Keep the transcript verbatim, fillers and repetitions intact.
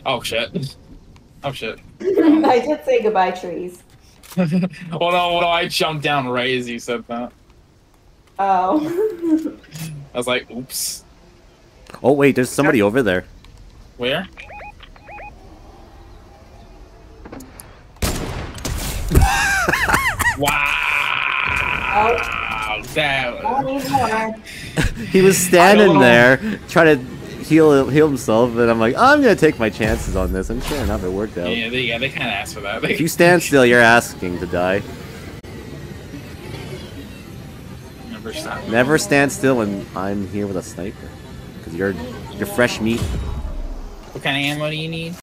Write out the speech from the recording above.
Oh shit. Oh shit. I did say goodbye, trees. well, no, well, no, I jumped down right as you said that. Oh. I was like, oops. Oh wait, there's somebody over there. Where? Wow. Oh. That I need more. He was standing there trying to heal heal himself, and I'm like, I'm gonna take my chances on this, and sure enough, it worked out. Yeah, they, yeah, they kind of asked for that. If you stand still, you're asking to die. Never stop. Never stand still when I'm here with a sniper, because you're you're fresh meat. What kind of ammo do you need?